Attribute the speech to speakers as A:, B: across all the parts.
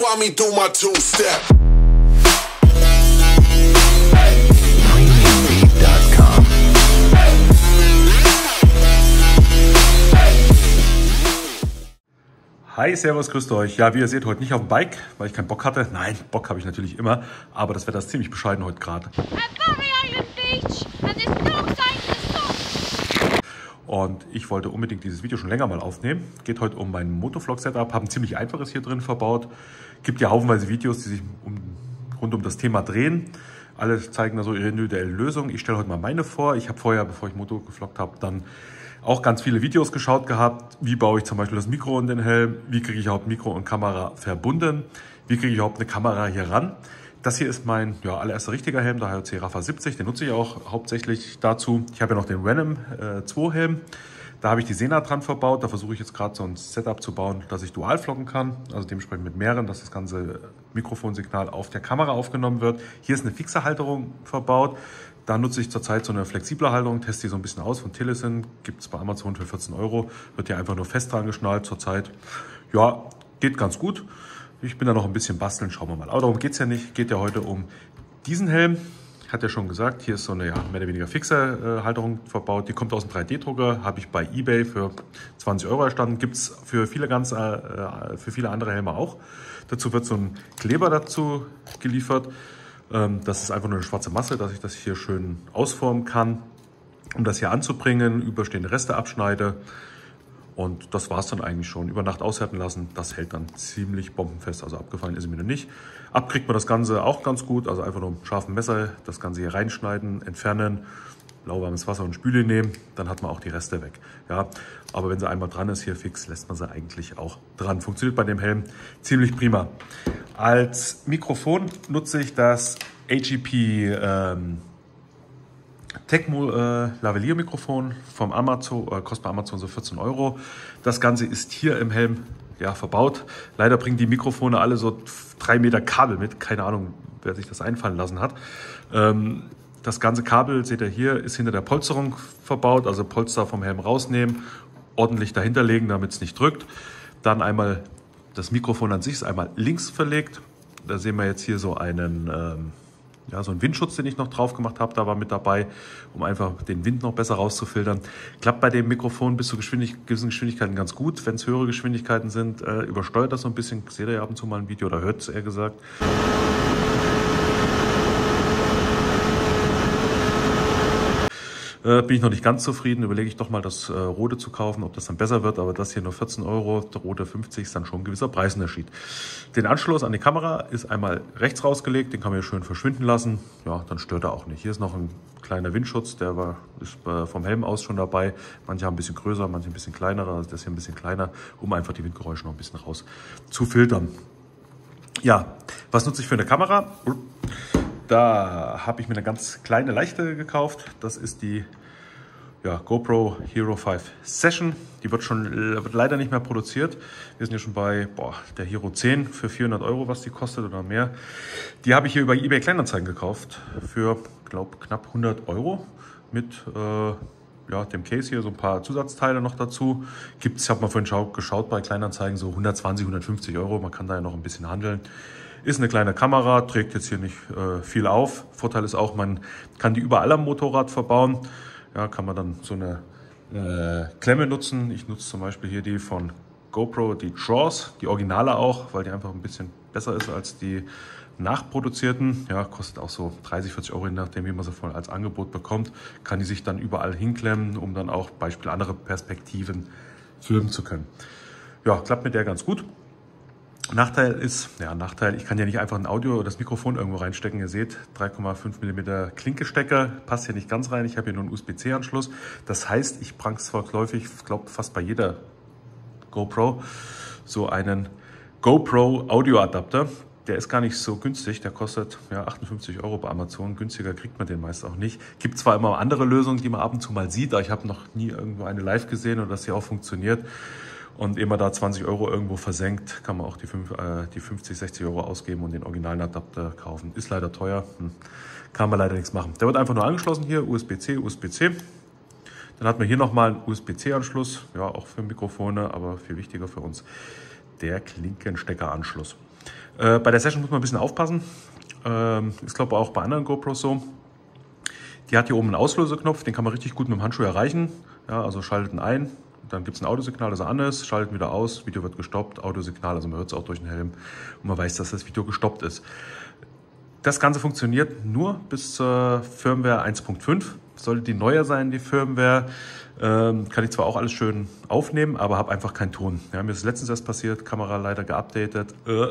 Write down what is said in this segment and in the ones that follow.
A: while me do my two-step.
B: Hi, servus, grüßt euch. Ja, wie ihr seht, heute nicht auf dem Bike, weil ich keinen Bock hatte. Nein, Bock habe ich natürlich immer, aber das Wetter ist ziemlich bescheiden heute gerade. Und ich wollte unbedingt dieses Video schon länger mal aufnehmen. Geht heute um mein Motovlog-Setup. Habe ein ziemlich einfaches hier drin verbaut. Gibt ja haufenweise Videos, die sich rund um das Thema drehen. Alle zeigen da so ihre individuelle Lösung. Ich stelle heute mal meine vor. Ich habe vorher, bevor ich Moto gevloggt habe, dann auch ganz viele Videos geschaut gehabt. Wie baue ich zum Beispiel das Mikro in den Helm? Wie kriege ich überhaupt Mikro und Kamera verbunden? Wie kriege ich überhaupt eine Kamera hier ran? Das hier ist mein allererster richtiger Helm, der HJC Rapha 70. Den nutze ich auch hauptsächlich dazu. Ich habe ja noch den Venom 2 Helm. Da habe ich die Sena dran verbaut. Da versuche ich jetzt gerade so ein Setup zu bauen, dass ich dual vloggen kann. Also dementsprechend mit mehreren, dass das ganze Mikrofonsignal auf der Kamera aufgenommen wird. Hier ist eine fixe Halterung verbaut. Da nutze ich zurzeit so eine flexible Halterung, teste die so ein bisschen aus von Telesin. Gibt es bei Amazon für 14 €. Wird hier einfach nur fest dran geschnallt zurzeit. Ja, geht ganz gut. Ich bin da noch ein bisschen basteln, schauen wir mal. Aber darum geht es ja nicht. Geht ja heute um diesen Helm. Hat ja schon gesagt, hier ist so eine mehr oder weniger fixe Halterung verbaut. Die kommt aus dem 3D-Drucker. Habe ich bei eBay für 20 € erstanden. Gibt es für viele andere Helme auch. Dazu wird so ein Kleber dazu geliefert. Das ist einfach nur eine schwarze Masse, dass ich das hier schön ausformen kann, um das hier anzubringen, überstehende Reste abschneide. Und das war es dann eigentlich schon. Über Nacht aushärten lassen, das hält dann ziemlich bombenfest. Also abgefallen ist mir noch nicht. Abkriegt man das Ganze auch ganz gut. Also einfach nur mit einem scharfen Messer das Ganze hier reinschneiden, entfernen, lauwarmes Wasser und Spüle nehmen. Dann hat man auch die Reste weg. Ja, aber wenn sie einmal dran ist, hier fix, lässt man sie eigentlich auch dran. Funktioniert bei dem Helm ziemlich prima. Als Mikrofon nutze ich das AGP Tecmo Lavalier-Mikrofon vom Amazon, kostet bei Amazon so 14 €. Das Ganze ist hier im Helm verbaut. Leider bringen die Mikrofone alle so 3 Meter Kabel mit. Keine Ahnung, wer sich das einfallen lassen hat. Das ganze Kabel, seht ihr hier, ist hinter der Polsterung verbaut. Also Polster vom Helm rausnehmen, ordentlich dahinter legen, damit es nicht drückt. Dann einmal das Mikrofon an sich ist einmal links verlegt. Da sehen wir jetzt hier so einen so einen Windschutz, den ich noch drauf gemacht habe, da war mit dabei, um einfach den Wind noch besser rauszufiltern. Klappt bei dem Mikrofon bis zu gewissen Geschwindigkeiten ganz gut. Wenn es höhere Geschwindigkeiten sind, übersteuert das so ein bisschen. Seht ihr ab und zu mal ein Video oder hört es eher gesagt. Bin ich noch nicht ganz zufrieden, überlege ich doch mal das Rode zu kaufen, ob das dann besser wird, aber das hier nur 14 €, der Rode 50 ist dann schon ein gewisser Preisunterschied. Den Anschluss an die Kamera ist einmal rechts rausgelegt, den kann man hier schön verschwinden lassen, ja, dann stört er auch nicht. Hier ist noch ein kleiner Windschutz, ist vom Helm aus schon dabei, manche haben ein bisschen größer, manche ein bisschen kleiner, also das hier ein bisschen kleiner, um einfach die Windgeräusche noch ein bisschen raus zu filtern. Ja, was nutze ich für eine Kamera? Da habe ich mir eine ganz kleine, leichte gekauft. Das ist die GoPro Hero 5 Session. Die wird leider nicht mehr produziert. Wir sind ja schon bei der Hero 10 für 400 €, was die kostet oder mehr. Die habe ich hier über eBay Kleinanzeigen gekauft für, glaube knapp 100 € mit dem Case hier, so ein paar Zusatzteile noch dazu. Ich habe mal vorhin geschaut bei Kleinanzeigen, so 120, 150 €. Man kann da ja noch ein bisschen handeln. Ist eine kleine Kamera, trägt jetzt hier nicht viel auf. Vorteil ist auch, man kann die überall am Motorrad verbauen. Ja, kann man dann so eine Klemme nutzen. Ich nutze zum Beispiel hier die von GoPro, die Draws, die Originale auch, weil die einfach ein bisschen besser ist als die nachproduzierten. Ja, kostet auch so 30, 40 €, je nachdem, wie man sie voll als Angebot bekommt. Kann die sich dann überall hinklemmen, um dann auch Beispiel andere Perspektiven filmen zu können. Ja, klappt mit der ganz gut. Nachteil ist, ich kann ja nicht einfach ein Audio oder das Mikrofon irgendwo reinstecken. Ihr seht, 3,5 mm Klinkestecker, passt hier nicht ganz rein. Ich habe hier nur einen USB-C-Anschluss. Das heißt, ich prank zwangsläufig, ich glaube fast bei jeder GoPro, so einen GoPro Audioadapter. Der ist gar nicht so günstig, der kostet 58 € bei Amazon. Günstiger kriegt man den meist auch nicht. Gibt zwar immer andere Lösungen, die man ab und zu mal sieht, aber ich habe noch nie irgendwo eine live gesehen und dass sie auch funktioniert. Und ehe man da 20 € irgendwo versenkt, kann man auch die 50, 60 € ausgeben und den originalen Adapter kaufen. Ist leider teuer, kann man leider nichts machen. Der wird einfach nur angeschlossen hier, USB-C, USB-C. Dann hat man hier nochmal einen USB-C-Anschluss, ja auch für Mikrofone, aber viel wichtiger für uns der Klinkensteckeranschluss. Bei der Session muss man ein bisschen aufpassen. Ich glaube auch bei anderen GoPros so. Die hat hier oben einen Auslöseknopf, den kann man richtig gut mit dem Handschuh erreichen. Ja, also schalten ein, dann gibt es ein Audiosignal, dass er an ist, schalten wieder aus, Video wird gestoppt, Audiosignal, also man hört es auch durch den Helm und man weiß, dass das Video gestoppt ist. Das Ganze funktioniert nur bis zur Firmware 1.5. Sollte die neuer sein, die Firmware, kann ich zwar auch alles schön aufnehmen, aber habe einfach keinen Ton. Ja, mir ist letztens erst passiert, Kamera leider geupdatet.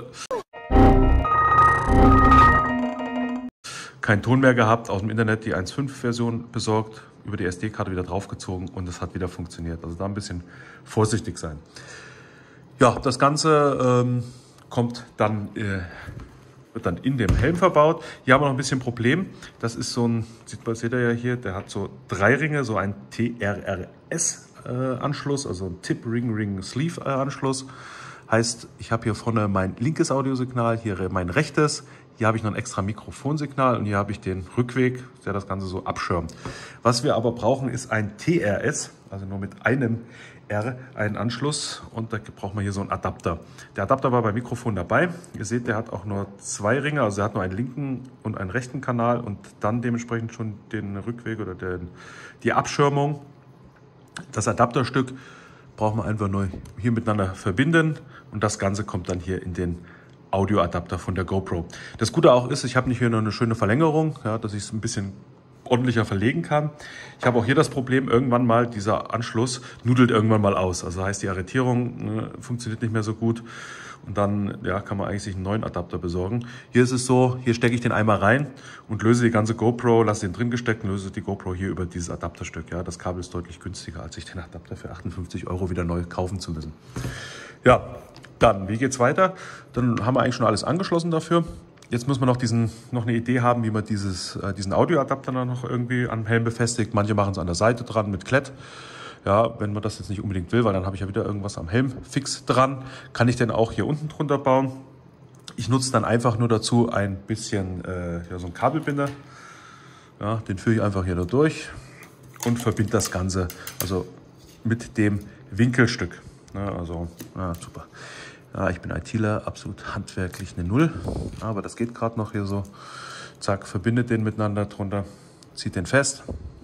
B: Keinen Ton mehr gehabt, aus dem Internet die 1.5-Version besorgt, über die SD-Karte wieder draufgezogen und es hat wieder funktioniert. Also da ein bisschen vorsichtig sein. Ja, das Ganze kommt dann, wird dann in dem Helm verbaut. Hier haben wir noch ein bisschen Problem. Das ist so ein, seht ihr ja hier, der hat so 3 Ringe, so ein TRRS-Anschluss, also ein Tip-Ring-Ring-Sleeve-Anschluss. Heißt, ich habe hier vorne mein linkes Audiosignal, hier mein rechtes. Hier habe ich noch ein extra Mikrofonsignal und hier habe ich den Rückweg, der das Ganze so abschirmt. Was wir aber brauchen, ist ein TRS, also nur mit einem R, einen Anschluss und da braucht man hier so einen Adapter. Der Adapter war beim Mikrofon dabei. Ihr seht, der hat auch nur 2 Ringe, also er hat nur einen linken und einen rechten Kanal und dann dementsprechend schon den Rückweg oder die Abschirmung. Das Adapterstück braucht man einfach nur hier miteinander verbinden und das Ganze kommt dann hier in den Audioadapter von der GoPro. Das Gute auch ist, ich habe nicht hier nur eine schöne Verlängerung, ja, dass ich es ein bisschen ordentlicher verlegen kann. Ich habe auch hier das Problem, irgendwann mal dieser Anschluss nudelt irgendwann mal aus. Also heißt, die Arretierung funktioniert nicht mehr so gut und dann ja, kann man eigentlich sich einen neuen Adapter besorgen. Hier ist es so, hier stecke ich den einmal rein und löse die ganze GoPro, lasse den drin gesteckt und löse die GoPro hier über dieses Adapterstück. Ja, das Kabel ist deutlich günstiger, als sich den Adapter für 58 € wieder neu kaufen zu müssen. Ja, dann, wie geht's weiter? Dann haben wir eigentlich schon alles angeschlossen dafür. Jetzt müssen wir noch eine Idee haben, wie man diesen Audioadapter dann noch irgendwie am Helm befestigt. Manche machen es an der Seite dran mit Klett. Ja, wenn man das jetzt nicht unbedingt will, weil dann habe ich ja wieder irgendwas am Helm fix dran, kann ich den auch hier unten drunter bauen. Ich nutze dann einfach nur dazu ein bisschen ja, so einen Kabelbinder. Ja, den führe ich einfach hier da durch und verbinde das Ganze also mit dem Winkelstück. Ja, also, ja, super. Ja, ich bin ITler, absolut handwerklich eine Null, aber das geht gerade noch hier so. Zack, verbindet den miteinander drunter, zieht den fest.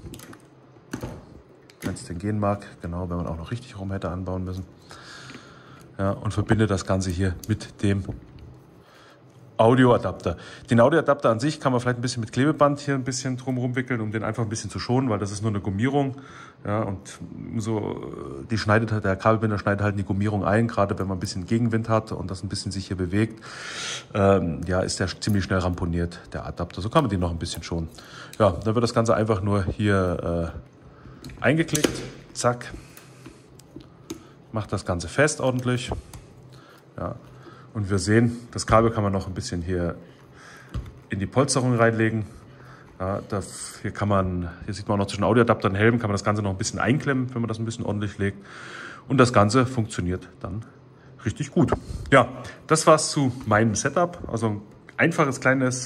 B: Wenn es denn gehen mag, genau, wenn man auch noch richtig rum hätte anbauen müssen. Ja, und verbindet das Ganze hier mit dem Audioadapter. Den Audioadapter an sich kann man vielleicht ein bisschen mit Klebeband hier ein bisschen drumherum wickeln, um den einfach ein bisschen zu schonen, weil das ist nur eine Gummierung. Ja, und so, der Kabelbinder schneidet halt die Gummierung ein, gerade wenn man ein bisschen Gegenwind hat und das ein bisschen sich hier bewegt. Ja, ist der ziemlich schnell ramponiert, der Adapter. So kann man den noch ein bisschen schonen. Ja, dann wird das Ganze einfach nur hier eingeklickt. Zack. Macht das Ganze fest ordentlich. Ja. Und wir sehen, das Kabel kann man noch ein bisschen hier in die Polsterung reinlegen. Ja, hier sieht man auch noch zwischen Audioadapter und Helm, kann man das Ganze noch ein bisschen einklemmen, wenn man das ein bisschen ordentlich legt. Und das Ganze funktioniert dann richtig gut. Ja, das war's zu meinem Setup. Also ein einfaches kleines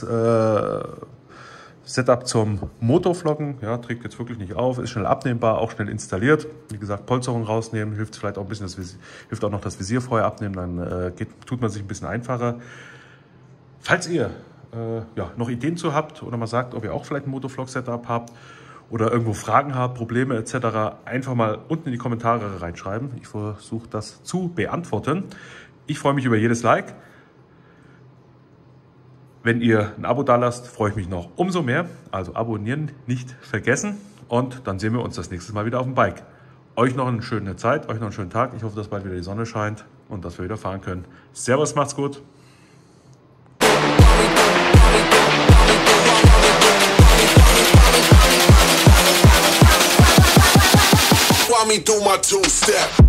B: Setup zum Motorvloggen. Ja, trägt jetzt wirklich nicht auf, ist schnell abnehmbar, auch schnell installiert. Wie gesagt, Polsterung rausnehmen, hilft vielleicht auch ein bisschen, hilft auch noch das Visier vorher abnehmen, dann tut man sich ein bisschen einfacher. Falls ihr ja, noch Ideen zu habt oder mal sagt, ob ihr auch vielleicht ein Motovlog-Setup habt oder irgendwo Fragen habt, Probleme etc., einfach mal unten in die Kommentare reinschreiben. Ich versuche das zu beantworten. Ich freue mich über jedes Like. Wenn ihr ein Abo da lasst, freue ich mich noch umso mehr. Also abonnieren nicht vergessen und dann sehen wir uns das nächste Mal wieder auf dem Bike. Euch noch eine schöne Zeit, euch noch einen schönen Tag. Ich hoffe, dass bald wieder die Sonne scheint und dass wir wieder fahren können. Servus, macht's gut.
A: Me do my 2-step.